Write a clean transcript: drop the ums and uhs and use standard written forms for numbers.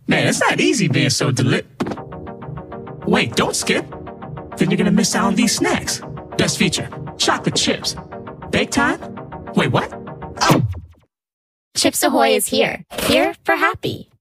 Man, it's not easy being so Wait, don't skip. Then you're gonna miss out on these snacks. Best feature, chocolate chips. Bake time? Wait, what? Oh! Chips Ahoy is here. Here for happy.